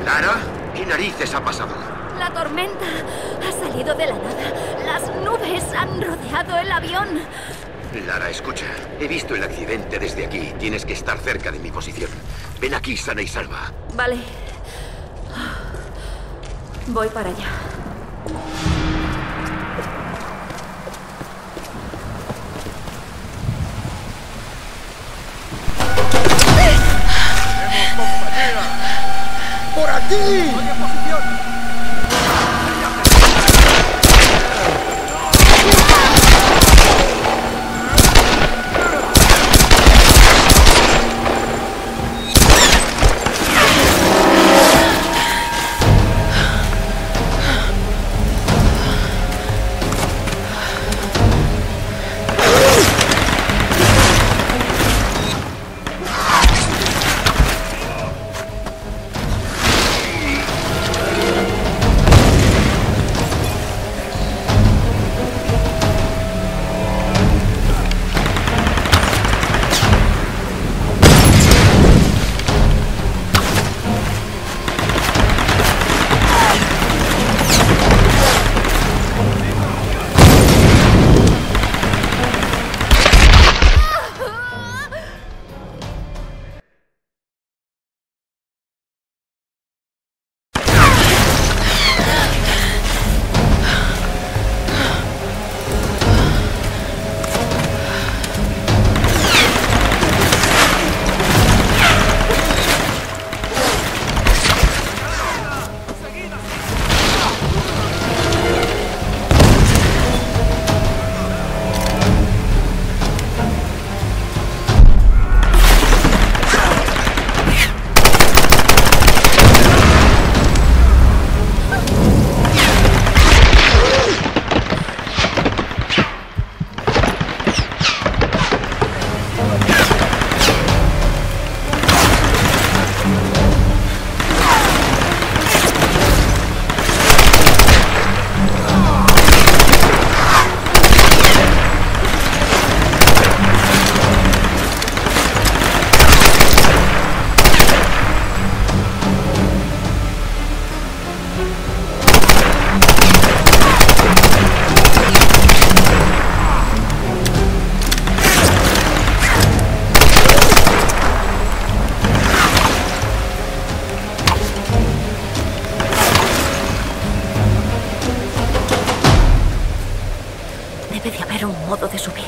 ¿Lara? ¿Qué narices ha pasado? La tormenta ha salido de la nada. Las nubes han rodeado el avión. Lara, escucha. He visto el accidente desde aquí. Tienes que estar cerca de mi posición. Ven aquí sana y salva. Vale. Voy para allá. ¡Por aquí! Debe de haber un modo de subir.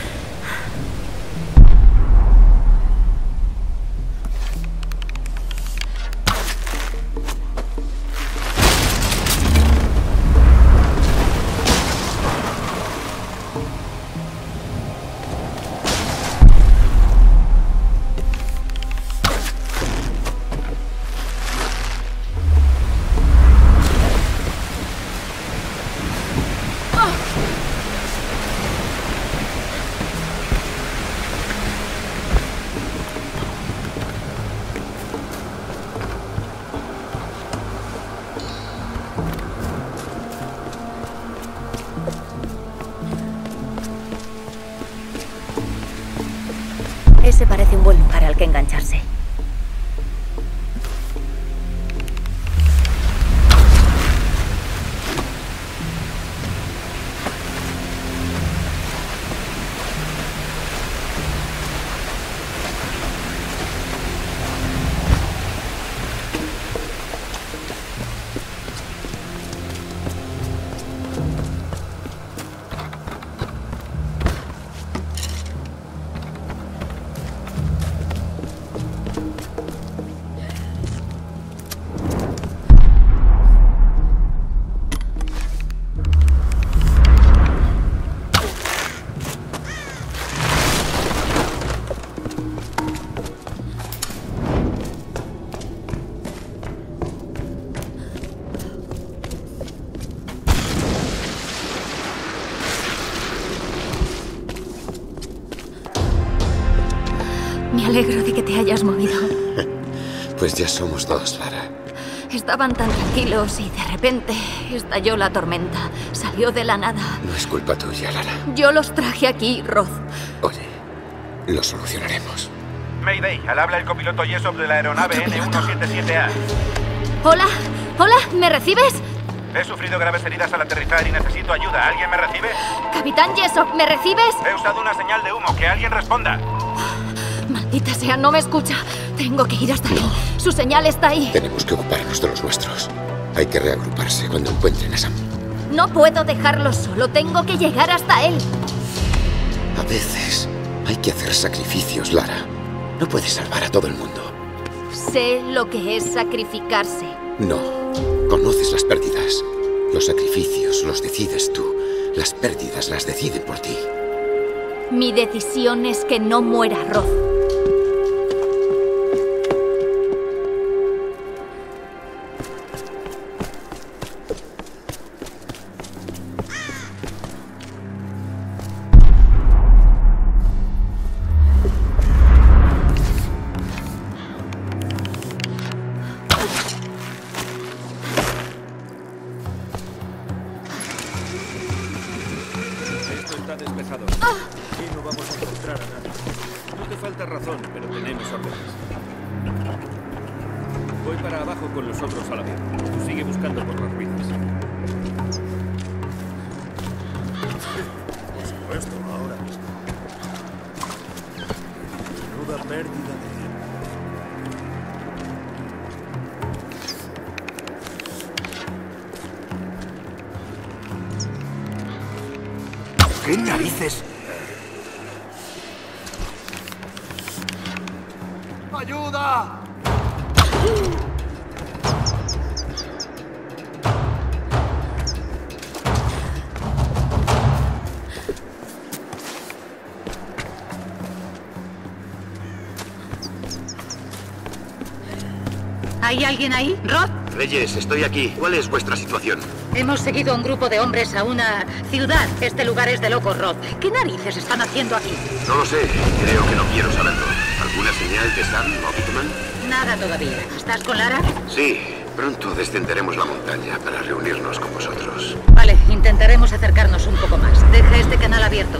Ese parece un buen lugar al que engancharse. Me alegro de que te hayas movido. Pues ya somos dos, Lara. Estaban tan tranquilos y de repente estalló la tormenta. Salió de la nada. No es culpa tuya, Lara. Yo los traje aquí, Roth. Oye, lo solucionaremos. Mayday, al habla el copiloto Yesop de la aeronave N177A. Hola, hola, ¿me recibes? He sufrido graves heridas al aterrizar y necesito ayuda. ¿Alguien me recibe? Capitán Jessop, ¿me recibes? He usado una señal de humo. ¡Que alguien responda! Maldita sea, no me escucha. Tengo que ir hasta él. Su señal está ahí. Tenemos que ocuparnos de los nuestros. Hay que reagruparse cuando encuentren a Sam. No puedo dejarlo solo. Tengo que llegar hasta él. A veces hay que hacer sacrificios, Lara. No puedes salvar a todo el mundo. Sé lo que es sacrificarse. No. Conoces las pérdidas. Los sacrificios los decides tú. Las pérdidas las deciden por ti. Mi decisión es que no muera Roth. Despejado. Aquí no vamos a encontrar a nadie. No te falta razón, pero tenemos órdenes. Voy para abajo con los otros al avión. Tú sigue buscando por las ruinas. Por supuesto, ahora mismo. Menuda pérdida de tiempo. ¿Qué narices? ¡Ayuda! ¿Hay alguien ahí? ¿Roth? Reyes, estoy aquí. ¿Cuál es vuestra situación? Hemos seguido a un grupo de hombres a una ciudad. Este lugar es de locos, Roth. ¿Qué narices están haciendo aquí? No lo sé. Creo que no quiero saberlo. ¿Alguna señal de Sam o Bitman? Nada todavía. ¿Estás con Lara? Sí. Pronto descenderemos la montaña para reunirnos con vosotros. Vale, intentaremos acercarnos un poco más. Deja este canal abierto.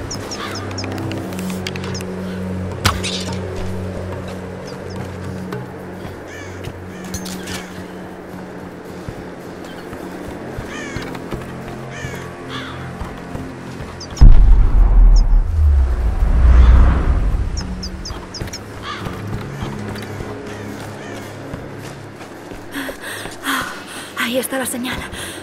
Ahí está la señal.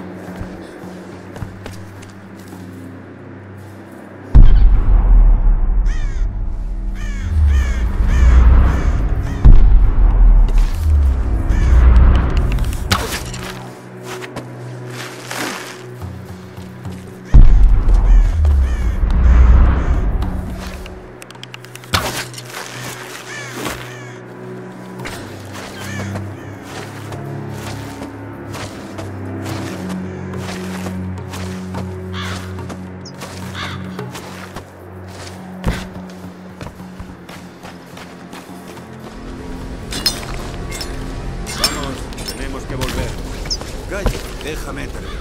Tenemos que volver. Gallo, déjame terminar.